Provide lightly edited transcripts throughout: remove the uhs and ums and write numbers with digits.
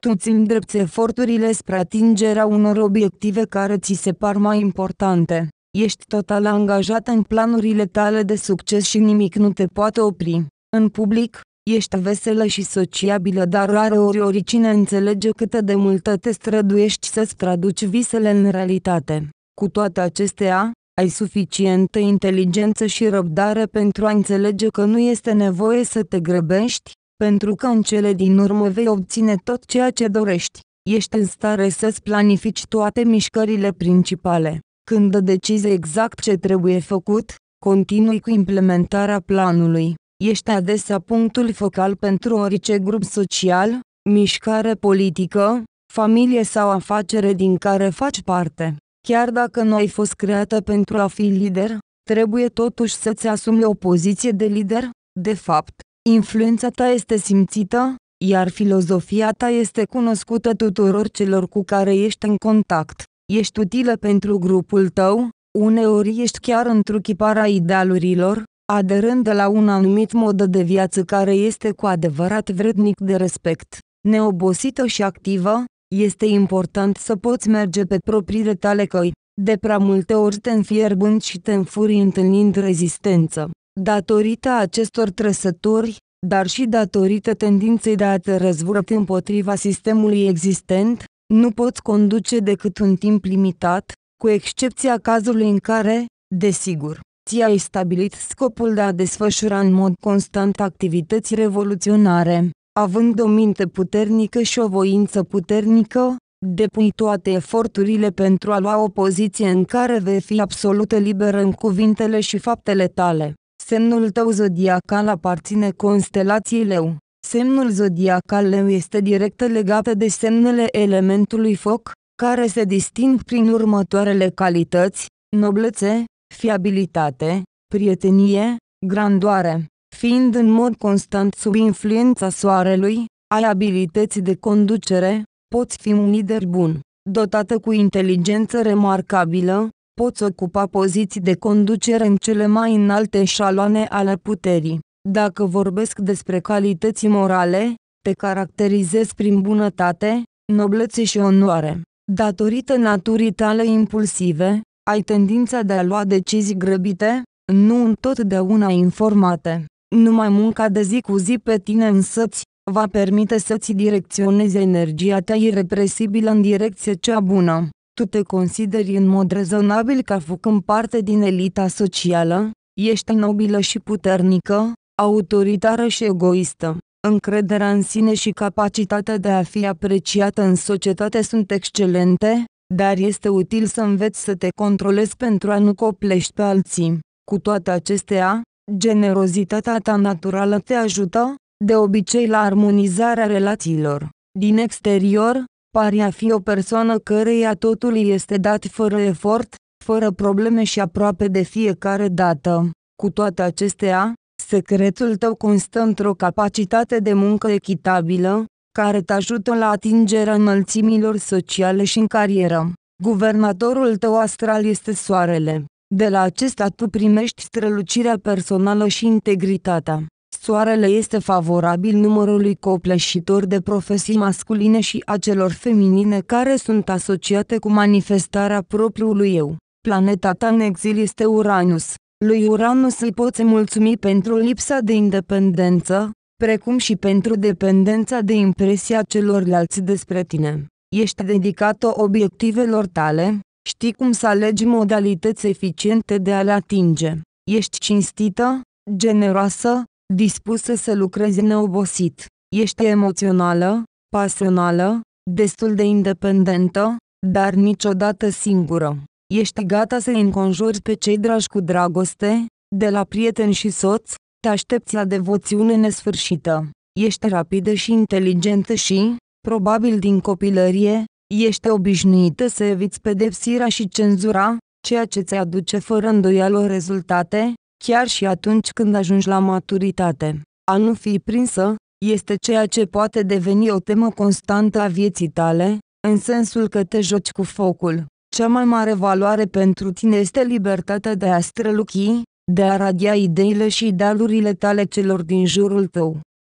Tu îți îndrepți eforturile spre atingerea unor obiective care ți se par mai importante. Ești total angajat în planurile tale de succes și nimic nu te poate opri. În public, ești veselă și sociabilă, dar rareori oricine înțelege cât de mult te străduiești să-ți traduci visele în realitate. Cu toate acestea, ai suficientă inteligență și răbdare pentru a înțelege că nu este nevoie să te grăbești, pentru că în cele din urmă vei obține tot ceea ce dorești. Ești în stare să-ți planifici toate mișcările principale. Când decizi exact ce trebuie făcut, continui cu implementarea planului. Ești adesea punctul focal pentru orice grup social, mișcare politică, familie sau afacere din care faci parte. Chiar dacă nu ai fost creată pentru a fi lider, trebuie totuși să-ți asumi o poziție de lider. De fapt, influența ta este simțită, iar filozofia ta este cunoscută tuturor celor cu care ești în contact. Ești utilă pentru grupul tău, uneori ești chiar întruchiparea idealurilor, aderând la un anumit mod de viață care este cu adevărat vrednic de respect. Neobosită și activă, este important să poți merge pe propriile tale căi. De prea multe ori te înfierbânți și te înfurii întâlnind rezistență. Datorită acestor trăsături, dar și datorită tendinței de a te răzvrăti împotriva sistemului existent, nu poți conduce decât un timp limitat, cu excepția cazului în care, desigur, ți-ai stabilit scopul de a desfășura în mod constant activități revoluționare. Având o minte puternică și o voință puternică, depui toate eforturile pentru a lua o poziție în care vei fi absolut liberă în cuvintele și faptele tale. Semnul tău zodiacal aparține constelației Leu. Semnul zodiacal Leu este direct legat de semnele elementului foc, care se disting prin următoarele calități: noblețe, fiabilitate, prietenie, grandoare. Fiind în mod constant sub influența soarelui, ai abilități de conducere, poți fi un lider bun. Dotată cu inteligență remarcabilă, poți ocupa poziții de conducere în cele mai înalte eșaloane ale puterii. Dacă vorbesc despre calități morale, te caracterizezi prin bunătate, noblețe și onoare. Datorită naturii tale impulsive, ai tendința de a lua decizii grăbite, nu întotdeauna informate. Numai munca de zi cu zi pe tine însăți va permite să-ți direcționezi energia ta irepresibilă în direcție cea bună. Tu te consideri în mod rezonabil ca făcând parte din elita socială, ești nobilă și puternică, autoritară și egoistă. Încrederea în sine și capacitatea de a fi apreciată în societate sunt excelente, dar este util să înveți să te controlezi pentru a nu coplești pe alții. Cu toate acestea, generozitatea ta naturală te ajută, de obicei, la armonizarea relațiilor. Din exterior, pari a fi o persoană căreia totul îi este dat fără efort, fără probleme și aproape de fiecare dată. Cu toate acestea, secretul tău constă într-o capacitate de muncă echitabilă, care te ajută la atingerea înălțimilor sociale și în carieră. Guvernatorul tău astral este soarele. De la acesta tu primești strălucirea personală și integritatea. Soarele este favorabil numărului copleșitor de profesii masculine și a celor feminine care sunt asociate cu manifestarea propriului eu. Planeta ta în exil este Uranus. Lui Uranus îi poți mulțumi pentru lipsa de independență, precum și pentru dependența de impresia celorlalți despre tine. Ești dedicată obiectivelor tale, știi cum să alegi modalități eficiente de a le atinge. Ești cinstită, generoasă, dispusă să lucrezi neobosit. Ești emoțională, pasională, destul de independentă, dar niciodată singură. Ești gata să înconjuri pe cei dragi cu dragoste, de la prieten și soț, te aștepți la devoțiune nesfârșită. Ești rapidă și inteligentă și, probabil din copilărie, ești obișnuită să eviți pedepsirea și cenzura, ceea ce ți aduce fără îndoială rezultate, chiar și atunci când ajungi la maturitate. A nu fi prinsă, este ceea ce poate deveni o temă constantă a vieții tale, în sensul că te joci cu focul. Cea mai mare valoare pentru tine este libertatea de a străluci, de a radia ideile și idealurile tale celor din jurul tău.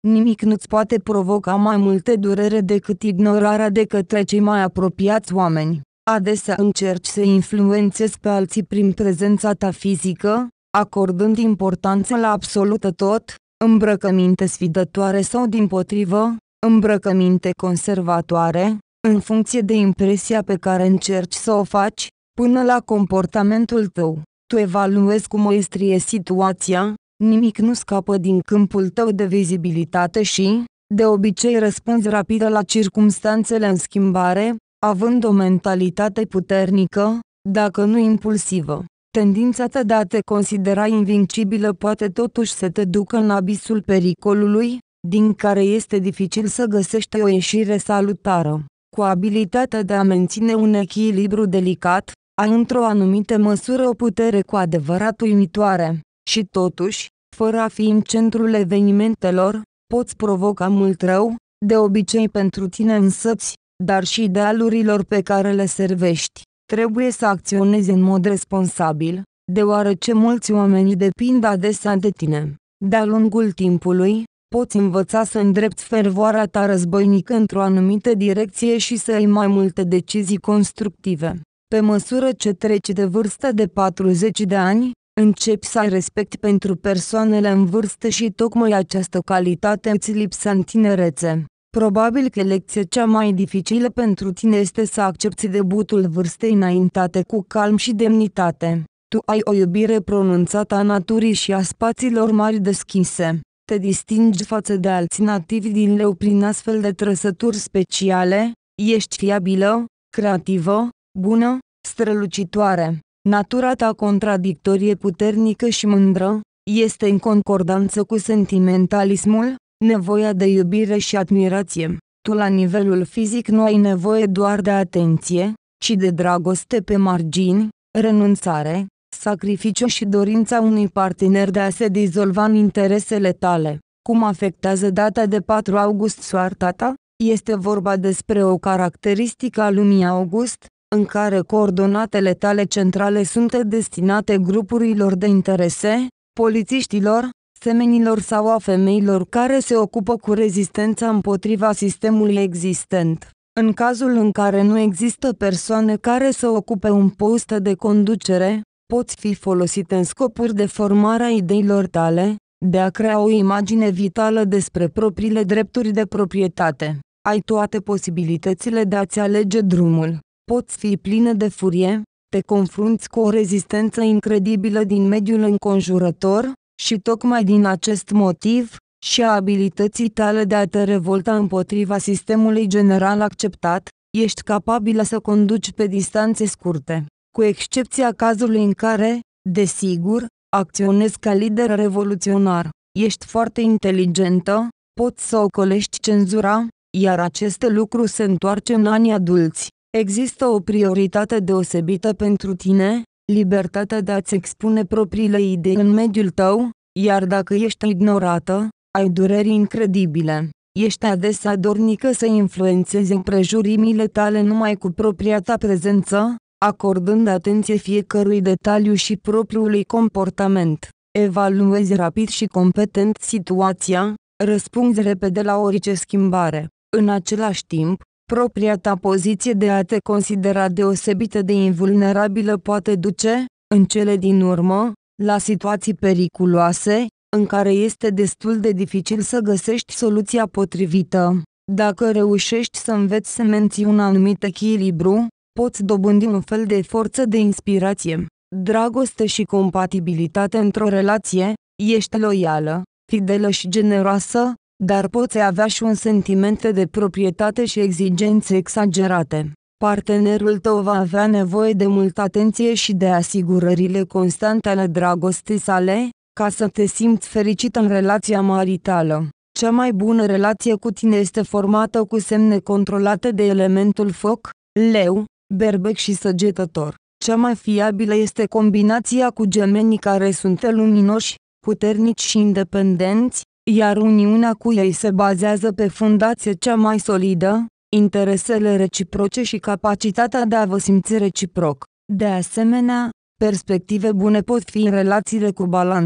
Nimic nu-ți poate provoca mai multe durere decât ignorarea de către cei mai apropiați oameni. Adesea încerci să influențezi pe alții prin prezența ta fizică, acordând importanță la absolut tot, îmbrăcăminte sfidătoare sau dimpotrivă, îmbrăcăminte conservatoare, în funcție de impresia pe care încerci să o faci, până la comportamentul tău. Tu evaluezi cu maestrie situația, nimic nu scapă din câmpul tău de vizibilitate și, de obicei răspunzi rapid la circumstanțele în schimbare, având o mentalitate puternică, dacă nu impulsivă. Tendința ta de a te considera invincibilă poate totuși să te ducă în abisul pericolului, din care este dificil să găsești o ieșire salutară. Cu abilitatea de a menține un echilibru delicat, ai într-o anumită măsură o putere cu adevărat uimitoare. Și totuși, fără a fi în centrul evenimentelor, poți provoca mult rău, de obicei pentru tine însăți, dar și idealurilor pe care le servești. Trebuie să acționezi în mod responsabil, deoarece mulți oameni depind adesea de tine. De-a lungul timpului, poți învăța să îndrepți fervoarea ta războinică într-o anumită direcție și să ai mai multe decizii constructive. Pe măsură ce treci de vârsta de 40 de ani, începi să ai respect pentru persoanele în vârstă și tocmai această calitate îți lipsea în tinerețe. Probabil că lecția cea mai dificilă pentru tine este să accepti debutul vârstei înaintate cu calm și demnitate. Tu ai o iubire pronunțată a naturii și a spațiilor mari deschise. Te distingi față de alții nativi din leu prin astfel de trăsături speciale, ești fiabilă, creativă, bună, strălucitoare. Natura ta contradictorie puternică și mândră, este în concordanță cu sentimentalismul, nevoia de iubire și admirație. Tu la nivelul fizic nu ai nevoie doar de atenție, ci de dragoste pe margini, renunțare, sacrificiu și dorința unui partener de a se dizolva în interesele tale. Cum afectează data de 4 august soarta ta? Este vorba despre o caracteristică a lunii august, în care coordonatele tale centrale sunt destinate grupurilor de interese, polițiștilor, semenilor sau a femeilor care se ocupă cu rezistența împotriva sistemului existent. În cazul în care nu există persoane care să ocupe un post de conducere, poți fi folosit în scopuri de formare a ideilor tale, de a crea o imagine vitală despre propriile drepturi de proprietate. Ai toate posibilitățile de a-ți alege drumul. Poți fi plină de furie, te confrunți cu o rezistență incredibilă din mediul înconjurător, și tocmai din acest motiv, și a abilității tale de a te revolta împotriva sistemului general acceptat, ești capabilă să conduci pe distanțe scurte. Cu excepția cazului în care, desigur, acționezi ca lider revoluționar. Ești foarte inteligentă, poți să ocolești cenzura, iar acest lucru se întoarce în anii adulți. Există o prioritate deosebită pentru tine, libertatea de a-ți expune propriile idei în mediul tău, iar dacă ești ignorată, ai dureri incredibile. Ești adesea dornică să influențezi împrejurimile tale numai cu propria ta prezență, acordând atenție fiecărui detaliu și propriului comportament. Evaluezi rapid și competent situația, răspunzi repede la orice schimbare. În același timp, propria ta poziție de a te considera deosebită de invulnerabilă poate duce, în cele din urmă, la situații periculoase, în care este destul de dificil să găsești soluția potrivită. Dacă reușești să înveți să menții un anumit echilibru, poți dobândi un fel de forță de inspirație, dragoste și compatibilitate într-o relație, ești loială, fidelă și generoasă, dar poți avea și un sentiment de proprietate și exigențe exagerate. Partenerul tău va avea nevoie de multă atenție și de asigurările constante ale dragostei sale, ca să te simți fericit în relația maritală. Cea mai bună relație cu tine este formată cu semne controlate de elementul foc, leu, berbec și săgetător. Cea mai fiabilă este combinația cu gemenii care sunt luminoși, puternici și independenți, iar uniunea cu ei se bazează pe fundație cea mai solidă, interesele reciproce și capacitatea de a vă simți reciproc. De asemenea, perspective bune pot fi în relațiile cu balanța.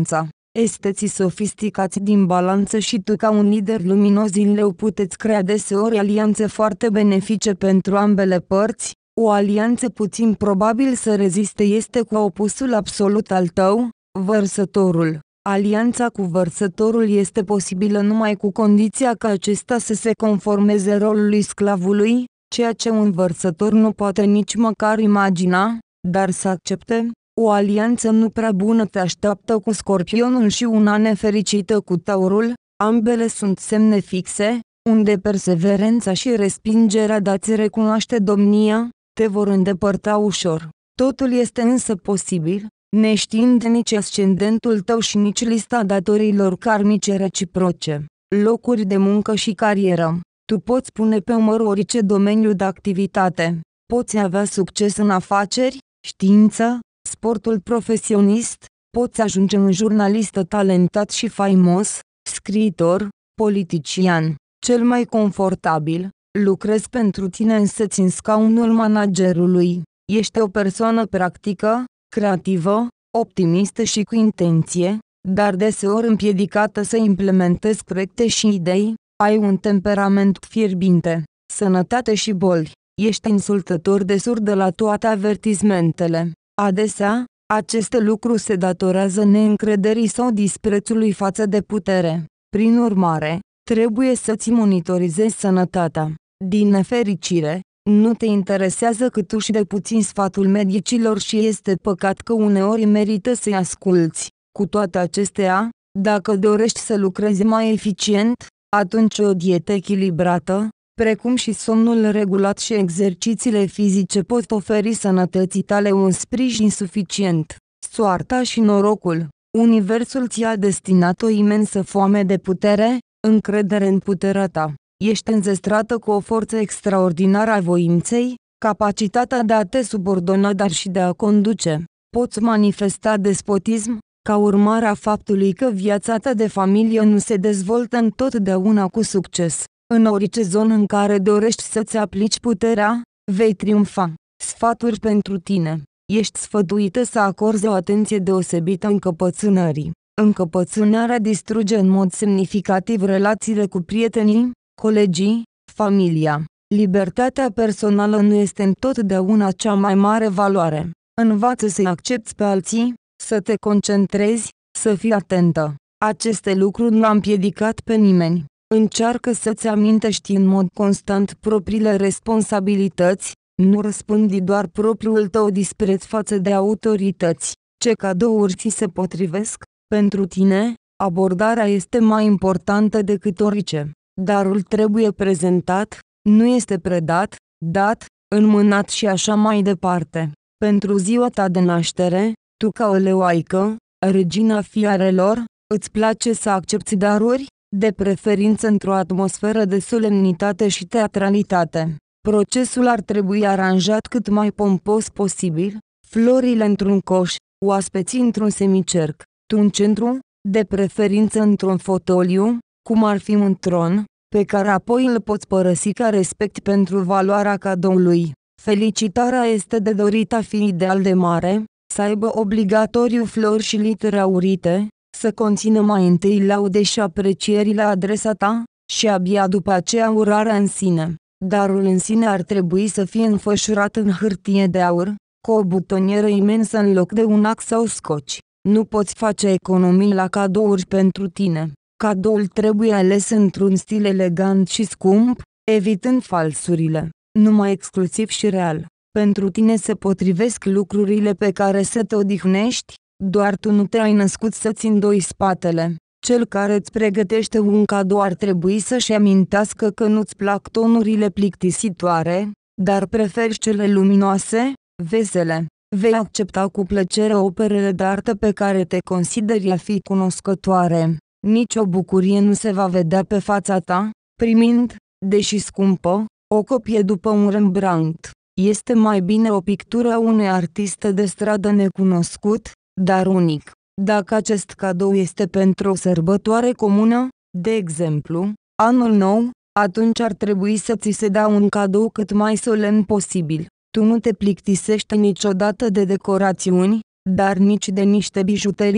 Esteții sofisticați din balanță și tu ca un lider luminos din leu puteți crea deseori alianțe foarte benefice pentru ambele părți. O alianță puțin probabil să reziste este cu opusul absolut al tău, Vărsătorul. Alianța cu Vărsătorul este posibilă numai cu condiția ca acesta să se conformeze rolului sclavului, ceea ce un Vărsător nu poate nici măcar imagina, dar să accepte. O alianță nu prea bună te așteaptă cu Scorpionul și una nefericită cu Taurul, ambele sunt semne fixe, unde perseverența și respingerea de a-ți recunoaște domnia, te vor îndepărta ușor. Totul este însă posibil, neștiind nici ascendentul tău și nici lista datoriilor karmice reciproce. Locuri de muncă și carieră. Tu poți pune pe umăr orice domeniu de activitate. Poți avea succes în afaceri, știință, sportul profesionist, poți ajunge un jurnalist talentat și faimos, scriitor, politician. Cel mai confortabil, lucrezi pentru tine însăți în scaunul managerului. Ești o persoană practică, creativă, optimistă și cu intenție, dar deseori împiedicată să implementezi proiecte și idei. Ai un temperament fierbinte. Sănătate și boli. Ești insultător de surdă la toate avertismentele. Adesea, aceste lucruri se datorează neîncrederii sau disprețului față de putere. Prin urmare, trebuie să-ți monitorizezi sănătatea. Din nefericire, nu te interesează câtuși de puțin sfatul medicilor și este păcat că uneori merită să-i asculți. Cu toate acestea, dacă dorești să lucrezi mai eficient, atunci o dietă echilibrată, precum și somnul regulat și exercițiile fizice pot oferi sănătății tale un sprijin suficient. Soarta și norocul. Universul ți-a destinat o imensă foame de putere, încredere în puterea ta. Ești înzestrată cu o forță extraordinară a voinței, capacitatea de a te subordona dar și de a conduce. Poți manifesta despotism, ca urmare a faptului că viața ta de familie nu se dezvoltă întotdeauna cu succes. În orice zonă în care dorești să-ți aplici puterea, vei triumfa. Sfaturi pentru tine. Ești sfătuită să acorzi o atenție deosebită încăpățânării. Încăpățânarea distruge în mod semnificativ relațiile cu prietenii, colegii, familia. Libertatea personală nu este întotdeauna cea mai mare valoare. Învață să-i accepți pe alții, să te concentrezi, să fii atentă. Aceste lucruri nu au împiedicat pe nimeni. Încearcă să-ți amintești în mod constant propriile responsabilități, nu răspândi doar propriul tău dispreț față de autorități. Ce cadouri ți se potrivesc? Pentru tine, abordarea este mai importantă decât orice. Darul trebuie prezentat, nu este predat, dat, înmânat și așa mai departe. Pentru ziua ta de naștere, tu ca o leoaică, regina fiarelor, îți place să accepti daruri, de preferință într-o atmosferă de solemnitate și teatralitate. Procesul ar trebui aranjat cât mai pompos posibil, florile într-un coș, oaspeții într-un semicerc, tu în centru, de preferință într-un fotoliu, cum ar fi un tron, pe care apoi îl poți părăsi ca respect pentru valoarea cadoului. Felicitarea este de dorit a fi ideal de mare, să aibă obligatoriu flori și litere aurite, să conțină mai întâi laude și aprecieri la adresa ta, și abia după aceea urarea în sine. Darul în sine ar trebui să fie înfășurat în hârtie de aur, cu o butonieră imensă în loc de un ac sau scoci. Nu poți face economii la cadouri pentru tine. Cadoul trebuie ales într-un stil elegant și scump, evitând falsurile. Numai exclusiv și real. Pentru tine se potrivesc lucrurile pe care să te odihnești, doar tu nu te-ai născut să-ți îndoi spatele. Cel care îți pregătește un cadou ar trebui să-și amintească că nu-ți plac tonurile plictisitoare, dar preferi cele luminoase, vesele. Vei accepta cu plăcere operele de artă pe care te consideri a fi cunoscătoare. Nici o bucurie nu se va vedea pe fața ta, primind, deși scumpă, o copie după un Rembrandt. Este mai bine o pictură a unui artist de stradă necunoscut, dar unic. Dacă acest cadou este pentru o sărbătoare comună, de exemplu, anul nou, atunci ar trebui să ți se dea un cadou cât mai solemn posibil. Tu nu te plictisești niciodată de decorațiuni, dar nici de niște bijuterii,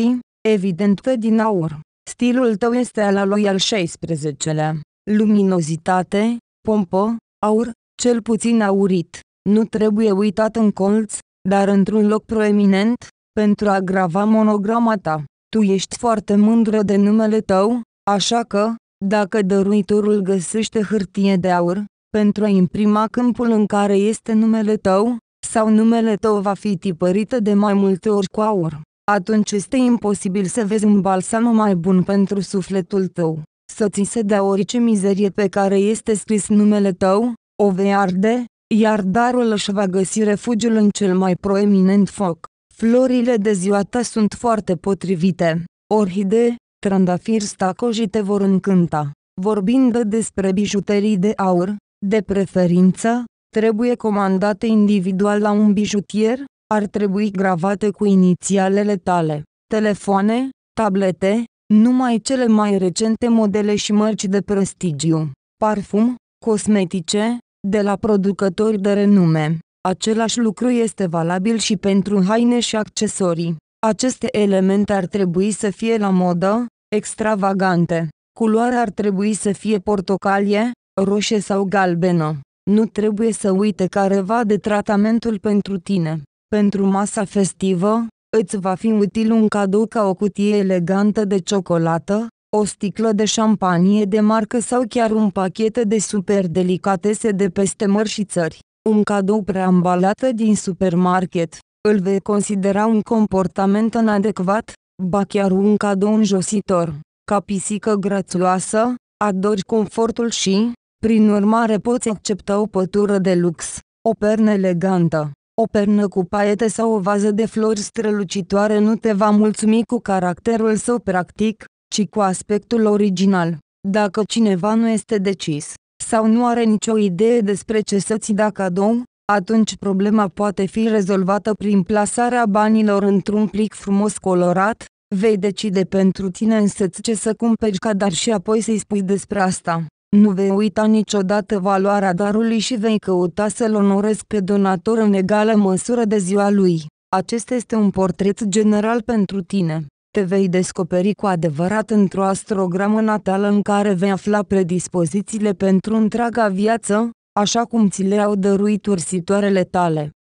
evident că din aur. Stilul tău este al lui al 16-lea. Luminozitate, pompă, aur, cel puțin aurit. Nu trebuie uitat în colț, dar într-un loc proeminent, pentru a grava monograma ta. Tu ești foarte mândră de numele tău, așa că, dacă dăruitorul găsește hârtie de aur, pentru a imprima câmpul în care este numele tău, sau numele tău va fi tipărită de mai multe ori cu aur, atunci este imposibil să vezi un balsam mai bun pentru sufletul tău. Să ți se dea orice mizerie pe care este scris numele tău, o vei arde, iar darul își va găsi refugiul în cel mai proeminent foc. Florile de ziua ta sunt foarte potrivite. Orhidee, trandafiri stacoji te vor încânta. Vorbind despre bijuterii de aur, de preferință, trebuie comandate individual la un bijutier, ar trebui gravate cu inițialele tale. Telefoane, tablete, numai cele mai recente modele și mărci de prestigiu. Parfum, cosmetice, de la producători de renume. Același lucru este valabil și pentru haine și accesorii. Aceste elemente ar trebui să fie la modă, extravagante. Culoarea ar trebui să fie portocalie, roșie sau galbenă. Nu trebuie să uite careva de tratamentul pentru tine. Pentru masa festivă, îți va fi util un cadou ca o cutie elegantă de ciocolată, o sticlă de șampanie de marcă sau chiar un pachet de super delicatese de peste mări și țări. Un cadou preambalat din supermarket, îl vei considera un comportament inadecvat, ba chiar un cadou înjositor. Ca pisică grațioasă, adori confortul și, prin urmare poți accepta o pătură de lux, o pernă elegantă, o pernă cu paiete sau o vază de flori strălucitoare nu te va mulțumi cu caracterul său practic, ci cu aspectul original. Dacă cineva nu este decis, sau nu are nicio idee despre ce să-ți dea cadou, atunci problema poate fi rezolvată prin plasarea banilor într-un plic frumos colorat. Vei decide pentru tine însăți ce să cumperi ca dar și apoi să-i spui despre asta. Nu vei uita niciodată valoarea darului și vei căuta să-l onorezi pe donator în egală măsură de ziua lui. Acesta este un portret general pentru tine. Te vei descoperi cu adevărat într-o astrogramă natală în care vei afla predispozițiile pentru întreaga viață, așa cum ți le-au dăruit ursitoarele tale.